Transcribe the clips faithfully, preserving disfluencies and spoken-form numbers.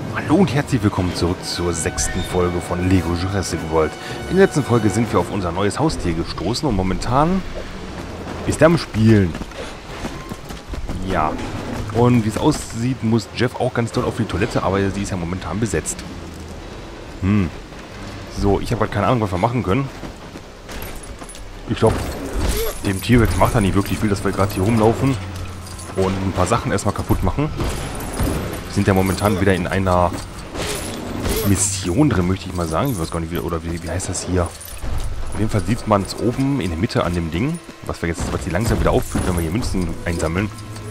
Hallo und herzlich willkommen zurück zur sechsten Folge von Lego Jurassic World. In der letzten Folge sind wir auf unser neues Haustier gestoßen und momentan ist er am Spielen. Ja. Und wie es aussieht, muss Jeff auch ganz doll auf die Toilette, aber sie ist ja momentan besetzt. Hm. So, ich habe halt keine Ahnung, was wir machen können. Ich glaube, dem T-Rex macht er nicht wirklich viel, dass wir gerade hier rumlaufen und ein paar Sachen erstmal kaputt machen. Wir sind ja momentan wieder in einer Mission drin, möchte ich mal sagen. Ich weiß gar nicht, wie, oder wie, wie heißt das hier? Auf jeden Fall sieht man es oben in der Mitte an dem Ding, was wir jetzt, was sie langsam wieder auffüllt, wenn wir hier Münzen einsammeln.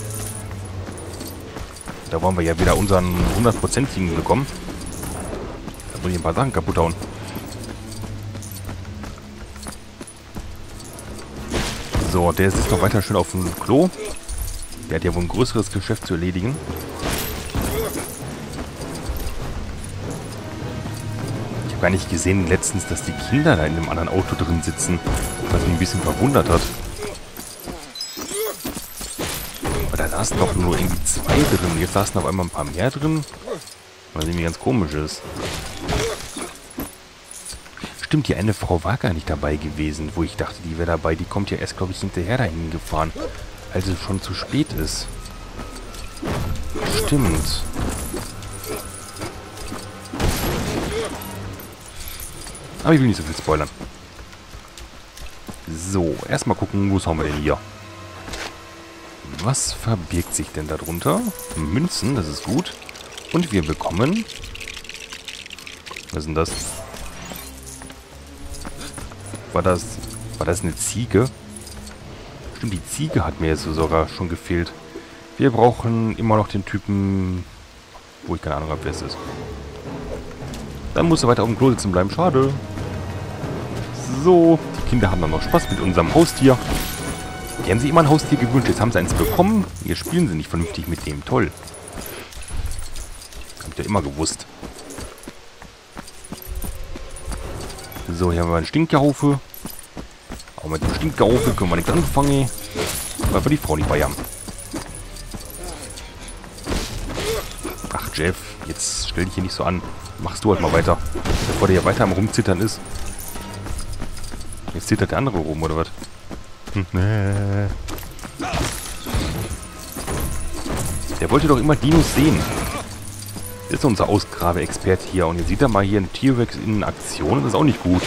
Da wollen wir ja wieder unseren hundertprozentigen bekommen. Da wollen wir ein paar Sachen kaputt hauen. So, der sitzt noch weiter schön auf dem Klo. Der hat ja wohl ein größeres Geschäft zu erledigen. Ich habe gar nicht gesehen letztens, dass die Kinder da in einem anderen Auto drin sitzen. Was mich ein bisschen verwundert hat. Aber da saßen doch nur irgendwie zwei drin. Jetzt saßen auf einmal ein paar mehr drin. Was irgendwie ganz komisch ist. Stimmt, die eine Frau war gar nicht dabei gewesen, wo ich dachte, die wäre dabei. Die kommt ja erst, glaube ich, hinterher dahin gefahren, als es schon zu spät ist. Stimmt. Aber ich will nicht so viel spoilern. So, erstmal gucken, wo haben wir denn hier? Was verbirgt sich denn darunter? Münzen, das ist gut. Und wir bekommen... Was ist denn das? War das... War das eine Ziege? Stimmt, die Ziege hat mir jetzt sogar schon gefehlt. Wir brauchen immer noch den Typen... Wo ich keine Ahnung habe, wer es ist. Dann muss er weiter auf dem Klo sitzen bleiben. Schade. So, die Kinder haben dann noch Spaß mit unserem Haustier. Die haben sich immer ein Haustier gewünscht. Jetzt haben sie eins bekommen. Jetzt spielen sie nicht vernünftig mit dem. Toll. Hab ich ja immer gewusst. So, hier haben wir einen Stinkjaufe. Auch mit dem Stinkjaufe können wir nichts anfangen. Weil wir die Frau nicht bei haben. Ach, Jeff, jetzt stell dich hier nicht so an. Machst du halt mal weiter. Bevor der hier weiter am Rumzittern ist. Jetzt zittert der andere rum, oder was? Hm, nee. Der wollte doch immer Dinos sehen. Das ist unser Ausgrabe-Experte hier. Und jetzt sieht er mal hier einen T-Rex in Aktion. Das ist auch nicht gut.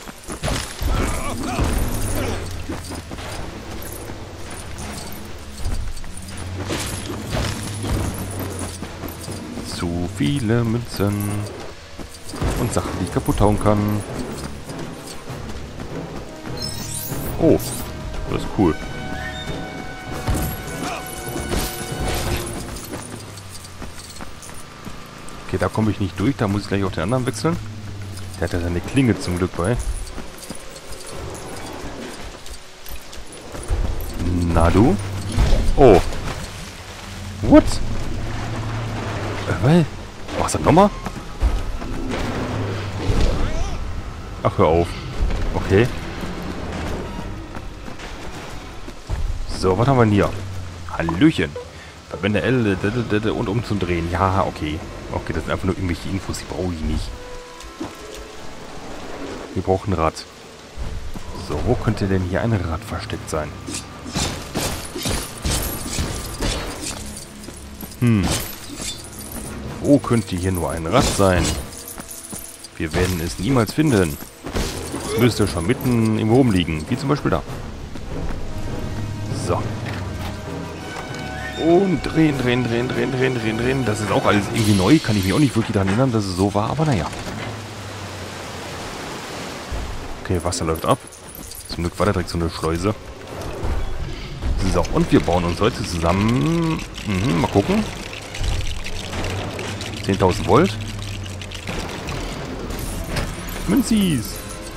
Zu viele Münzen. Und Sachen, die ich kaputt hauen kann. Oh, das ist cool. Okay, da komme ich nicht durch. Da muss ich gleich auf den anderen wechseln. Der hat ja seine Klinge zum Glück bei. Na du? Oh. What? Äh, was das nochmal? Ach, hör auf. Okay. So, was haben wir denn hier? Hallöchen. Verwende L und umzudrehen. Ja, okay. Okay, das sind einfach nur irgendwelche Infos, die brauche ich nicht. Wir brauchen ein Rad. So, wo könnte denn hier ein Rad versteckt sein? Hm. Wo könnte hier nur ein Rad sein? Wir werden es niemals finden. Es müsste schon mitten im Rum liegen. Wie zum Beispiel da. So. Und drehen, drehen, drehen, drehen, drehen, drehen, drehen. Das ist auch alles irgendwie neu. Kann ich mich auch nicht wirklich daran erinnern, dass es so war. Aber naja. Okay, Wasser läuft ab. Zum Glück war da direkt so eine Schleuse. So, und wir bauen uns heute zusammen... Mhm, mal gucken. zehntausend Volt. Münzis.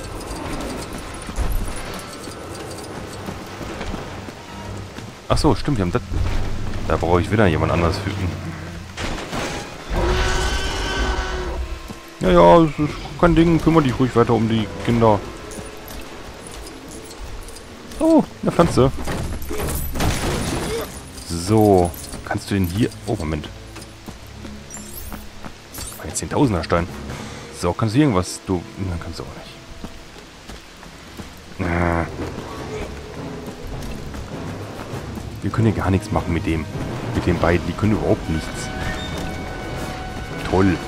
Ach so, stimmt, wir haben das... Da brauche ich wieder jemand anders für. Ja, ja, es ist kein Ding. Kümmere dich ruhig weiter um die Kinder. Oh, eine Pflanze. So, kannst du den hier... Oh, Moment. Ein Zehntausender Stein. So, kannst du irgendwas? Du. Nein, kannst du auch nicht. Ah. Wir können hier gar nichts machen mit dem. Mit den beiden. Die können überhaupt nichts. Toll.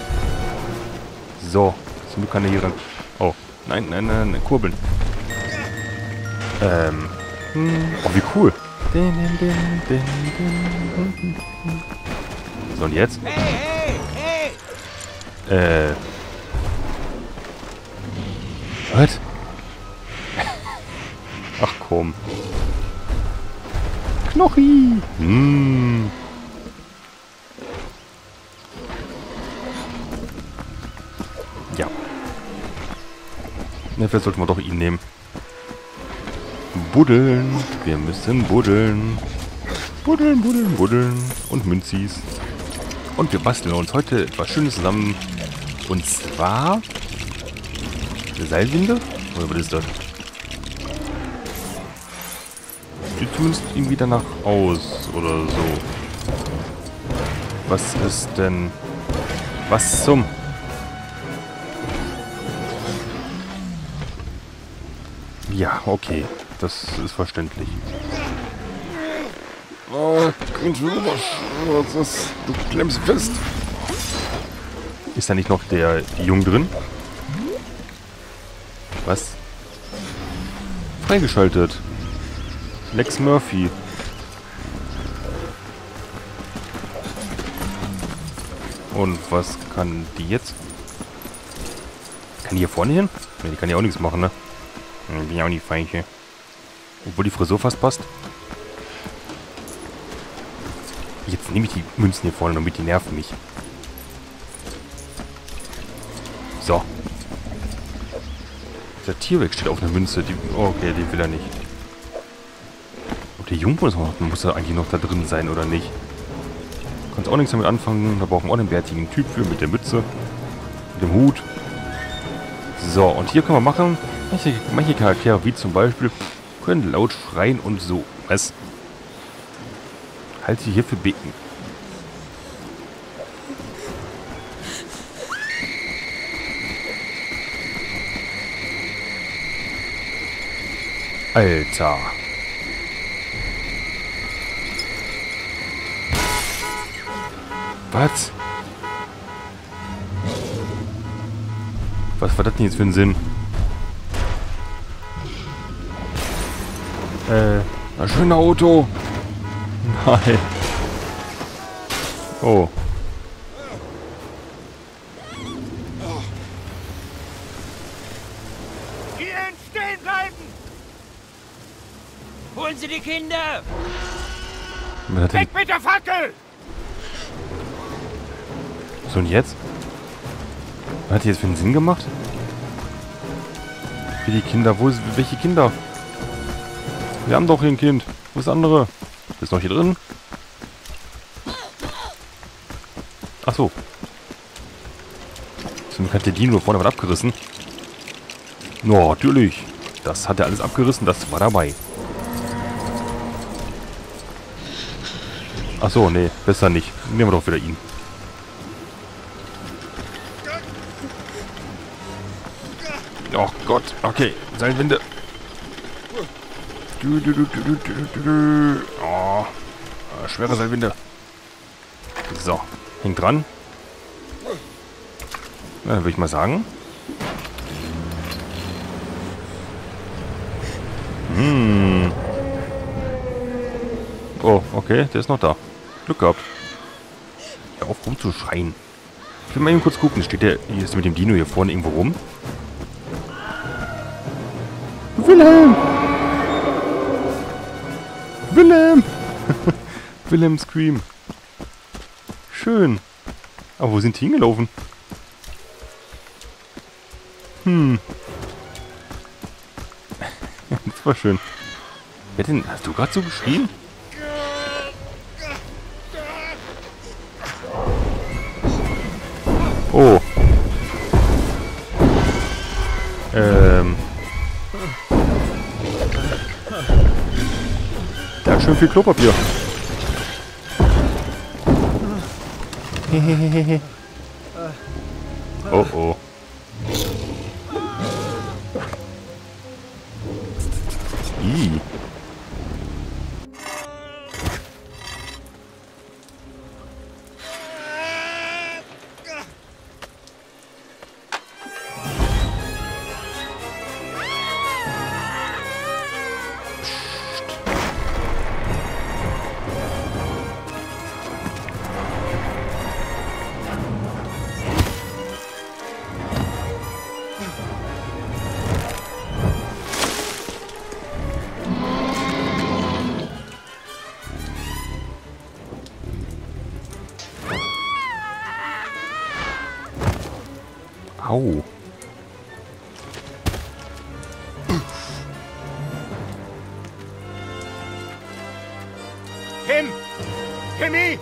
So. Zum Glück kann er hier ran. Oh. Nein, nein, nein, nein. Kurbeln. Ähm. Oh, wie cool. So, und jetzt? Hey, hey, hey! Äh. Was? Ach komm. Knochi! Hm. Ja. Ne, vielleicht sollten wir doch ihn nehmen. Buddeln. Wir müssen buddeln. Buddeln, buddeln, buddeln. Und Münzis. Und wir basteln uns heute etwas Schönes zusammen. Und zwar... Eine Seilwinde? Oder was ist das? Sieht zumindest irgendwie danach aus. Oder so. Was ist denn... Was zum... Ja, okay. Das ist verständlich. Oh, was ist? Du klemmst fest. Ist da nicht noch der Jung drin? Was? Freigeschaltet. Lex Murphy. Und was kann die jetzt? Kann die hier vorne hin? Ne, die kann ja auch nichts machen, ne? Bin ja auch nicht feige. Obwohl die Frisur fast passt. Jetzt nehme ich die Münzen hier vorne, damit die nerven mich. So. Der Tierweg steht auf einer Münze. Die, oh, okay, die will er nicht. Und der Junge muss, muss er eigentlich noch da drin sein, oder nicht? Kannst auch nichts damit anfangen. Da brauchen wir auch einen bärtigen Typ für, mit der Mütze. Mit dem Hut. So, und hier können wir machen... Manche, manche Charaktere, wie zum Beispiel, können laut schreien und so. Was? Halte hier für Beten. Alter. Was? Was war das denn jetzt für ein Sinn? Äh, ein schöner Auto. Nein. Oh. Hier stehen bleiben! Holen Sie die Kinder! Weg mit der Fackel! So, und jetzt? Was hat die jetzt für einen Sinn gemacht? Wie die Kinder? Wo ist... Welche Kinder? Wir haben doch hier ein Kind. Wo ist das andere? Ist noch hier drin? Ach so. Zum hat der Dino vorne was abgerissen. No, natürlich. Das hat er alles abgerissen. Das war dabei. Ach so, nee. Besser nicht. Nehmen wir doch wieder ihn. Oh Gott. Okay. Seilwinde. Du, du, du, du, du, du, du. Oh, schwere Seilwinde. So, hängt dran. Ja, würde ich mal sagen. Hm. Oh, okay, der ist noch da. Glück gehabt. Hör auf rumzuschreien. Ich will mal eben kurz gucken. Steht der hier ist mit dem Dino hier vorne irgendwo rum? Wilhelm! Wilhelm! Wilhelm Scream. Schön. Aber wo sind die hingelaufen? Hm. Das war schön. Wer denn? Hast du gerade so geschrien? Oh. Ähm. Da hat schön viel Klopapier. Hehehehe. Oh oh. Ih. Au. Tim! Timmy!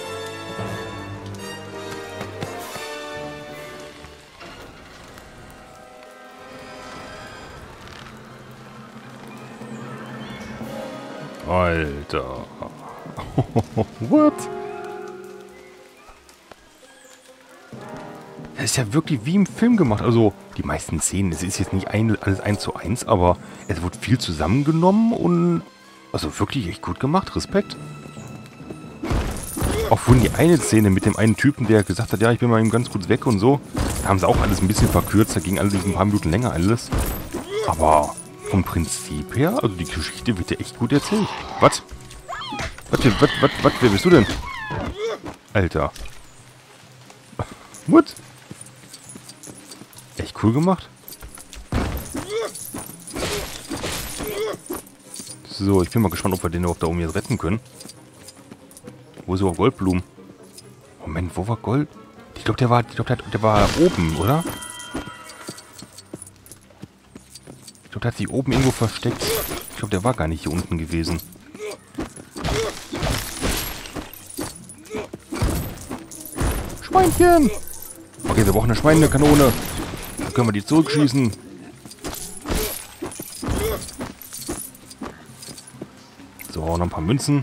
Alter. What? Das ist ja wirklich wie im Film gemacht. Also, die meisten Szenen, es ist jetzt nicht ein, alles eins zu eins, aber es wird viel zusammengenommen und also wirklich echt gut gemacht. Respekt. Auch vorhin die eine Szene mit dem einen Typen, der gesagt hat, ja, ich bin mal eben ganz kurz weg und so. Da haben sie auch alles ein bisschen verkürzt, da ging alles ein paar Minuten länger alles. Aber vom Prinzip her, also die Geschichte wird ja echt gut erzählt. Was? Was, was, was, was, wer bist du denn? Alter. What? Echt cool gemacht. So, ich bin mal gespannt, ob wir den überhaupt da oben jetzt retten können. Wo ist überhaupt Goldblumen? Moment, wo war Gold? Ich glaube, der war, ich glaube, der, der war oben, oder? Ich glaube, der hat sich oben irgendwo versteckt. Ich glaube, der war gar nicht hier unten gewesen. Schweinchen! Okay, wir brauchen eine Schweinekanone. Dann können wir die zurückschießen. So, noch ein paar Münzen.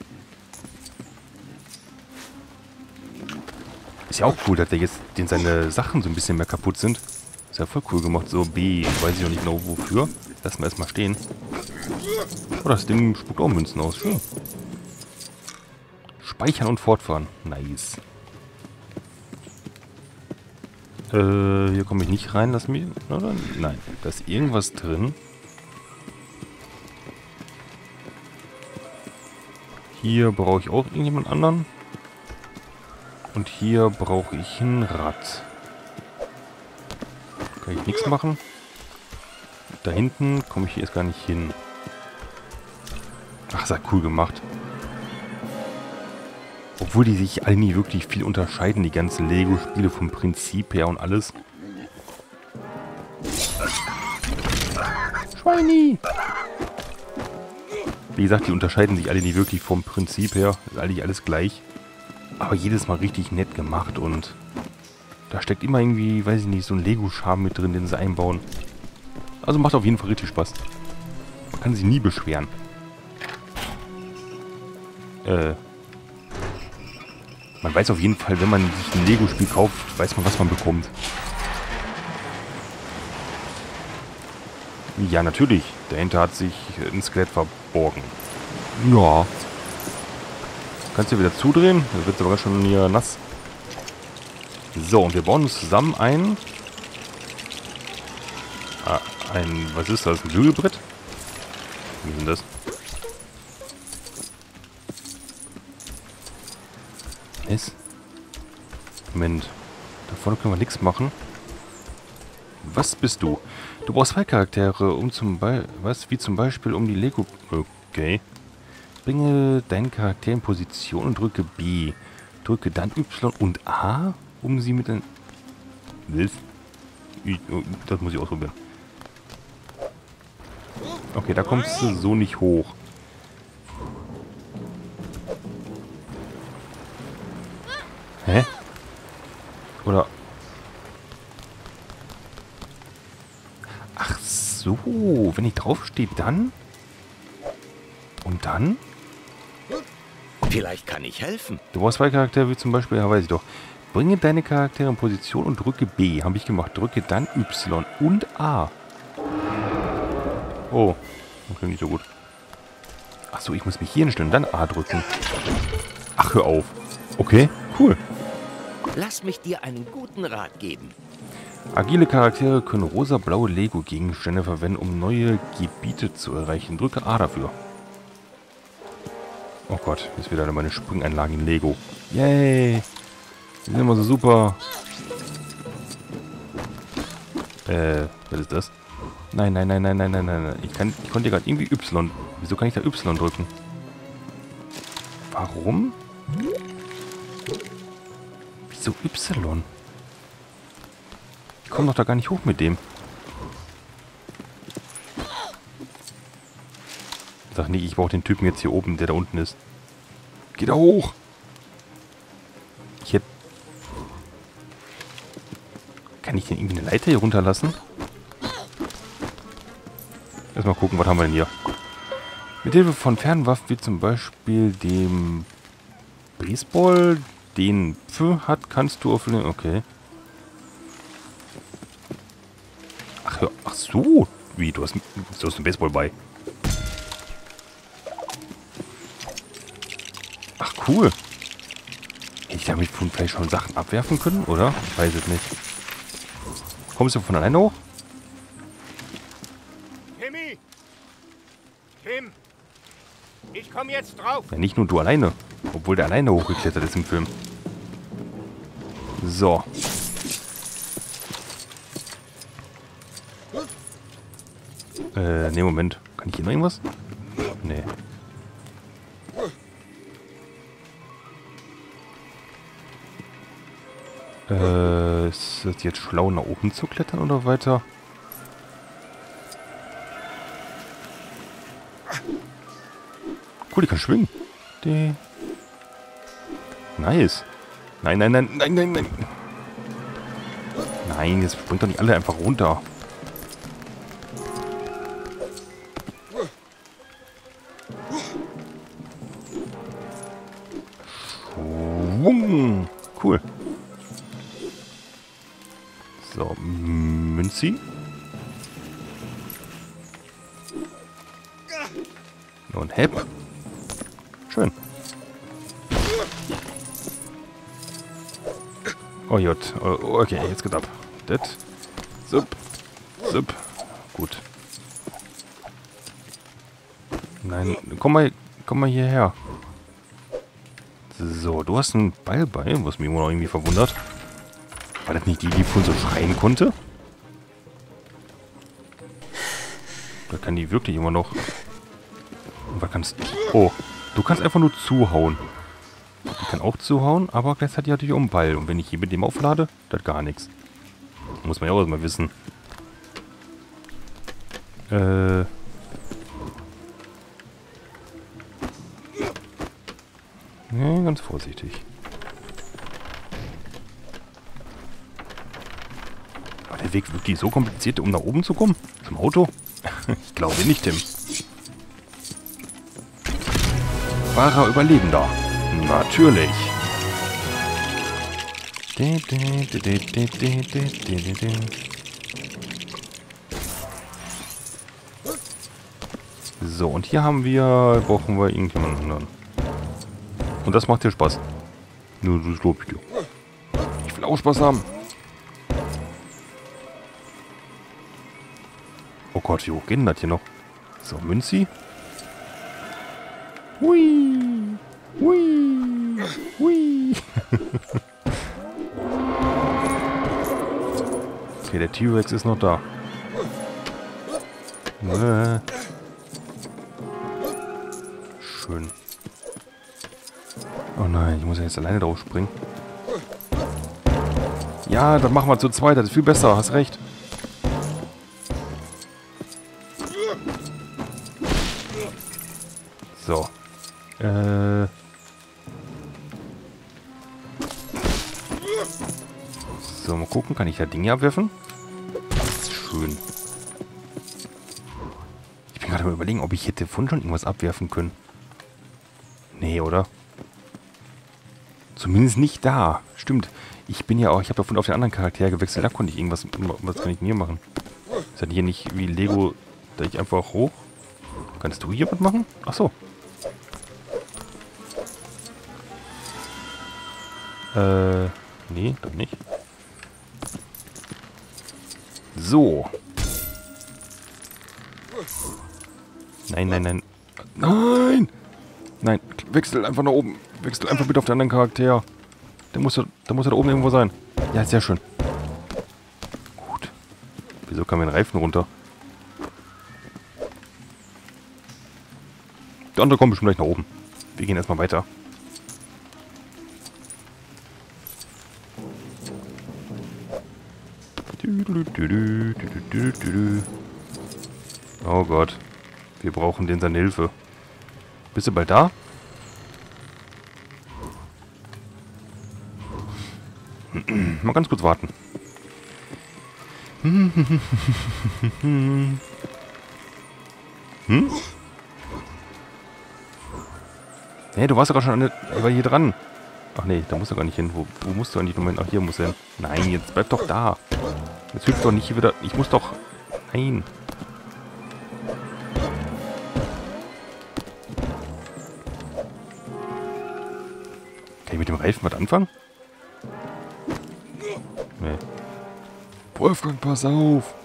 Ist ja auch cool, dass der jetzt den seine Sachen so ein bisschen mehr kaputt sind. Ist ja voll cool gemacht. So, B, weiß ich noch nicht genau wofür. Lassen wir erstmal stehen. Oh, das Ding spuckt auch Münzen aus. Schön. Speichern und fortfahren. Nice. Äh, hier komme ich nicht rein. Lass mich. Oder? Nein, da ist irgendwas drin. Hier brauche ich auch irgendjemand anderen. Und hier brauche ich ein Rad. Kann ich nichts machen. Da hinten komme ich hier erst gar nicht hin. Ach, ist ja cool gemacht. Obwohl die sich alle nie wirklich viel unterscheiden, die ganzen Lego-Spiele vom Prinzip her und alles. Schweini! Wie gesagt, die unterscheiden sich alle nie wirklich vom Prinzip her. Ist eigentlich alles gleich. Aber jedes Mal richtig nett gemacht und da steckt immer irgendwie, weiß ich nicht, so ein Lego-Charme mit drin, den sie einbauen. Also macht auf jeden Fall richtig Spaß. Man kann sich nie beschweren. Äh... Man weiß auf jeden Fall, wenn man sich ein Lego-Spiel kauft, weiß man, was man bekommt. Ja, natürlich. Dahinter hat sich ein Skelett verborgen. Ja. Kannst du wieder zudrehen? Da wird es aber ganz schön hier nass. So, und wir bauen uns zusammen ein... Ah, ein... Was ist das? Ein Bügelbrett? Wie ist denn das? Ist. Moment. Da vorne können wir nichts machen. Was bist du? Du brauchst zwei Charaktere, um zum Beispiel... Was? Wie zum Beispiel um die Lego... Okay. Bringe deinen Charakter in Position und drücke B. Drücke dann Y und A, um sie mit den... Willst? Das muss ich ausprobieren. Okay, da kommst du so nicht hoch. Hä? Oder... Ach so, wenn ich draufstehe, dann? Und dann? Vielleicht kann ich helfen. Du brauchst zwei Charaktere, wie zum Beispiel, ja, weiß ich doch. Bringe deine Charaktere in Position und drücke B. Habe ich gemacht. Drücke dann Y und A. Oh, das klingt nicht so gut. Achso, ich muss mich hier hinstellen, dann A drücken. Ach, hör auf. Okay, cool. Lass mich dir einen guten Rat geben. Agile Charaktere können rosa-blaue Lego-Gegenstände verwenden, um neue Gebiete zu erreichen. Drücke A dafür. Oh Gott, jetzt wieder meine Springeinlagen in Lego. Yay! Die sind immer so super. Äh, was ist das? Nein, nein, nein, nein, nein, nein, nein. Ich, kann, ich konnte gerade irgendwie Y. Wieso kann ich da Y drücken? Warum? Wieso Y? Ich komme doch da gar nicht hoch mit dem. Sag nicht, ich brauche den Typen jetzt hier oben, der da unten ist. Geh da hoch! Ich hätte... Kann ich denn irgendwie eine Leiter hier runterlassen? Erstmal gucken, was haben wir denn hier? Mit Hilfe von Fernwaffen wie zum Beispiel dem Baseball, den Pf hat, kannst du auf... Okay. Ach, ja, ach so. Wie, du hast, du hast einen Baseball bei. Ach, cool. Hätte ich damit vielleicht schon Sachen abwerfen können, oder? Weiß es nicht. Kommst du von alleine hoch? Timmy! Tim! Ich komme jetzt drauf! Ja, nicht nur du alleine. Obwohl der alleine hochgeklettert ist im Film. So. Äh, ne, Moment. Kann ich hier noch irgendwas? Nee. Äh, ist es jetzt schlau, nach oben zu klettern oder weiter? Cool, die kann schwingen. Die. Nice. Nein, nein, nein, nein, nein, nein. Nein, jetzt springt doch nicht alle einfach runter. Schwung. Cool. So, Münzi. Und Hepp. Schön. Oh Jott. Oh, okay, jetzt geht ab. Das. Sup. Sup. Gut. Nein, komm mal, komm mal hierher. So, du hast einen Ball bei, was mich immer noch irgendwie verwundert. War das nicht die, die vorhin so schreien konnte? Da kann die wirklich immer noch... Was kannst du... Oh, du kannst einfach nur zuhauen. Die kann auch zuhauen, aber gleichzeitig natürlich auch einen Ball. Und wenn ich hier mit dem auflade, das gar nichts. Muss man ja auch erstmal wissen. Äh... Ja, ganz vorsichtig. War der Weg wirklich so kompliziert, um nach oben zu kommen? Zum Auto? Ich glaube nicht, Tim. Wahrer Überlebender. Natürlich. So, und hier haben wir... Brauchen wir irgendjemanden anderen. Und das macht dir Spaß. Nur das glaube ich dir. Ich will auch Spaß haben. Oh Gott, wie hoch geht denn das hier noch? So, Münzi. Hui. Hui. Hui. Okay, der T-Rex ist noch da. Äh. Schön. Oh nein, ich muss ja jetzt alleine drauf springen. Ja, das machen wir zu zweit. Das ist viel besser. Hast recht. So. Äh. So, mal gucken. Kann ich da Dinge abwerfen? Das ist schön. Ich bin gerade mal überlegen, ob ich hätte vorhin schon irgendwas abwerfen können. Nee, oder? Zumindest nicht da. Stimmt. Ich bin ja auch, ich habe davon auf den anderen Charakter gewechselt. Da konnte ich irgendwas, was kann ich denn hier machen? Ist das hier nicht wie Lego, da ich einfach hoch? Kannst du hier was machen? Ach so. Äh, nee, doch nicht. So. Nein, nein, nein. Nein! Nein, wechsel einfach nach oben. Wechsel einfach bitte auf den anderen Charakter. Der muss ja, der muss ja da oben irgendwo sein. Ja, sehr schön. Gut. Wieso kam mein Reifen runter? Der andere kommt bestimmt gleich nach oben. Wir gehen erstmal weiter. Oh Gott. Wir brauchen den seine Hilfe. Bist du bald da? Mal ganz kurz warten. Hm? Nee, du warst doch gerade schon an der, war hier dran. Ach nee, da musst du gar nicht hin. Wo, wo musst du eigentlich? Moment, ach hier musst du hin. Nein, jetzt bleib doch da. Jetzt hilft doch nicht hier wieder. Ich muss doch... Nein. Kann ich mit dem Reifen was anfangen? Nee. Wolfgang, pass auf.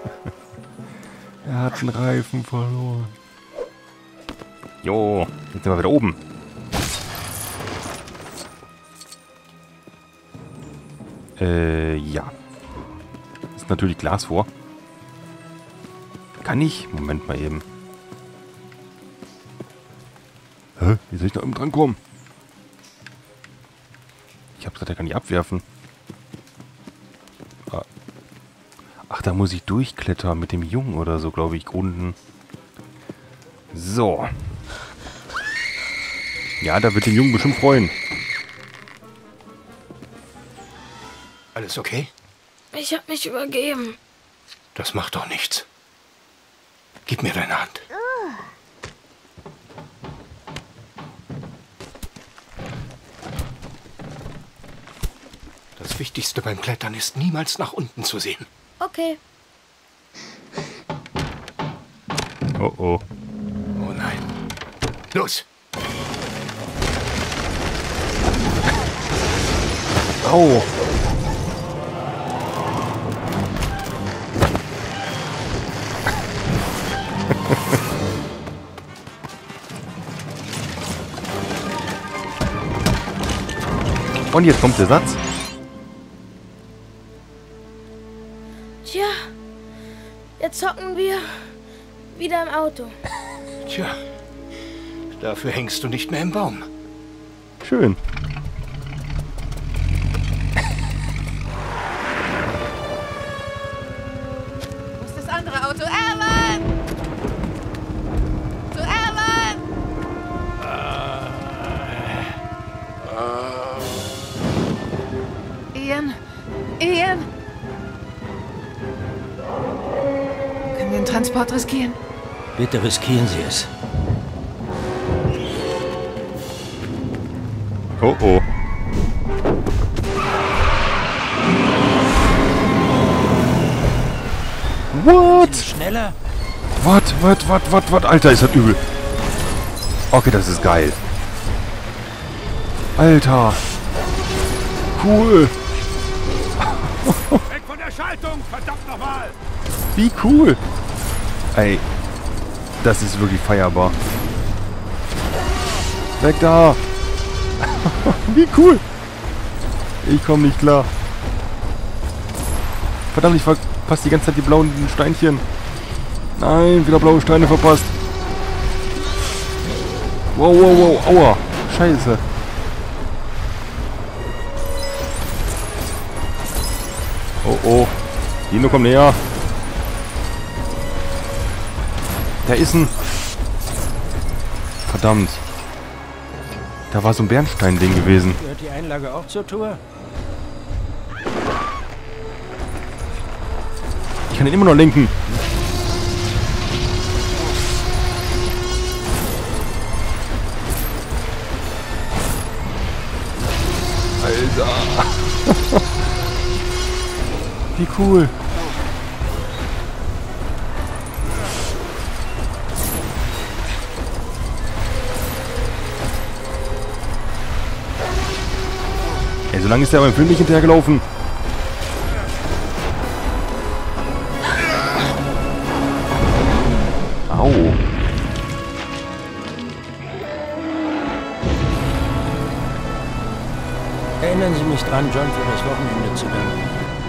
Er hat den Reifen verloren. Jo, jetzt sind wir wieder oben. Äh, ja. Ist natürlich Glas vor. Kann ich? Moment mal eben. Hä? Wie soll ich da oben dran kommen? Ich hab's gesagt, er kann nicht abwerfen. Ach, da muss ich durchklettern mit dem Jungen oder so, glaube ich, unten. So. Ja, da wird den Jungen bestimmt freuen. Alles okay? Ich habe mich übergeben. Das macht doch nichts. Gib mir deine Hand. Das Wichtigste beim Klettern ist, niemals nach unten zu sehen. Okay. Oh oh. Oh nein. Los! Au! Und jetzt kommt der Satz. Tja, jetzt hocken wir wieder im Auto. Tja, dafür hängst du nicht mehr im Baum. Schön. Wo ist das andere Auto? Erwan! Zu Erwan! Ian? Ian? Können wir den Transport riskieren? Bitte riskieren Sie es. Oh oh. What? Schneller? What? What? What? What? What? Alter, ist das übel. Okay, das ist geil. Alter. Cool. Weg von der Schaltung! Verdammt nochmal! Wie cool. Ey. Das ist wirklich feierbar. Weg da. Wie cool. Ich komme nicht klar. Verdammt, ich verpasse die ganze Zeit die blauen Steinchen. Nein, wieder blaue Steine verpasst. Wow, wow, wow. Aua. Scheiße. Oh, oh. Dino, komm näher. Da ist ein... Verdammt. Da war so ein Bernstein-Ding gewesen. Gehört die Einlage auch zur Tour? Ich kann ihn immer noch lenken. Wie cool. Ey, so lange ist der beim Film nicht hinterhergelaufen. Au. Erinnern Sie mich dran, John für das Wochenende zu danken.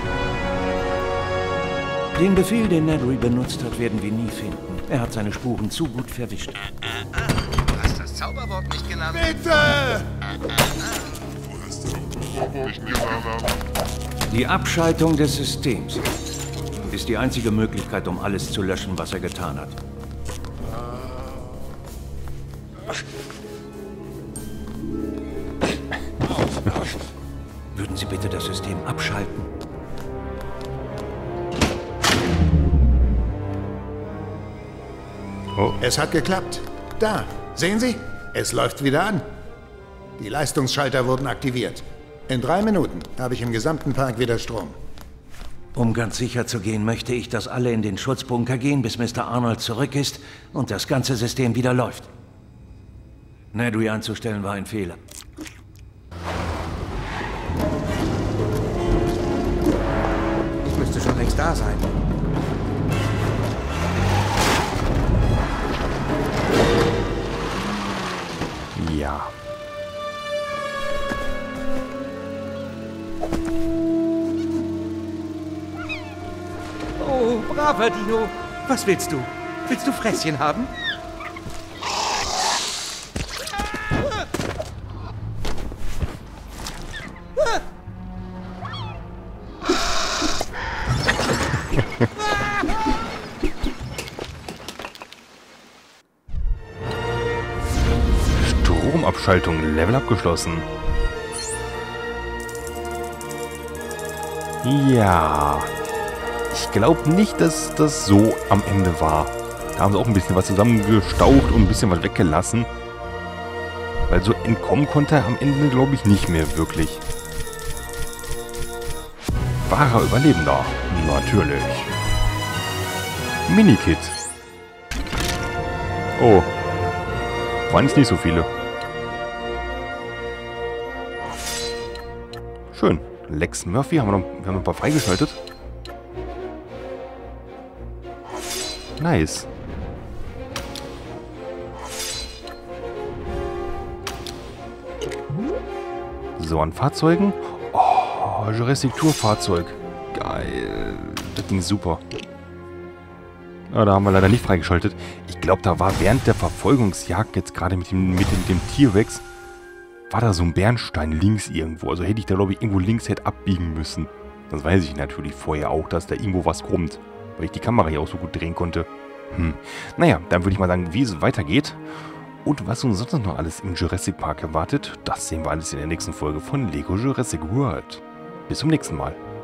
Den Befehl, den Nedry benutzt hat, werden wir nie finden. Er hat seine Spuren zu gut verwischt. Du hast das Zauberwort nicht genannt. Bitte! Die Abschaltung des Systems ist die einzige Möglichkeit, um alles zu löschen, was er getan hat. Würden Sie bitte das System abschalten? Oh. Es hat geklappt. Da, sehen Sie? Es läuft wieder an. Die Leistungsschalter wurden aktiviert. In drei Minuten habe ich im gesamten Park wieder Strom. Um ganz sicher zu gehen, möchte ich, dass alle in den Schutzbunker gehen, bis Mister Arnold zurück ist und das ganze System wieder läuft. Nedry anzustellen war ein Fehler. Ich müsste schon längst da sein. Ja. Oh, braver Dino. Was willst du? Willst du Fresschen haben? Stromabschaltung, Level abgeschlossen. Ja. Ich glaube nicht, dass das so am Ende war. Da haben sie auch ein bisschen was zusammengestaucht und ein bisschen was weggelassen. Weil so entkommen konnte er am Ende, glaube ich, nicht mehr wirklich. Wahrer Überlebender. Natürlich. Minikit. Oh. Waren es nicht so viele. Schön. Lex Murphy haben wir noch, wir haben noch ein paar freigeschaltet. Nice. So, an Fahrzeugen. Oh, Jurassic Tour Fahrzeug. Geil. Das ging super. Ja, da haben wir leider nicht freigeschaltet. Ich glaube, da war während der Verfolgungsjagd, jetzt gerade mit dem, mit dem, mit dem T-Rex, war da so ein Bernstein links irgendwo. Also hätte ich da, glaube ich, irgendwo links hätte abbiegen müssen. Das weiß ich natürlich vorher auch, dass da irgendwo was kommt. Weil ich die Kamera hier auch so gut drehen konnte. Hm. Naja, dann würde ich mal sagen, wie es weitergeht. Und was uns sonst noch alles im Jurassic Park erwartet, das sehen wir alles in der nächsten Folge von Lego Jurassic World. Bis zum nächsten Mal.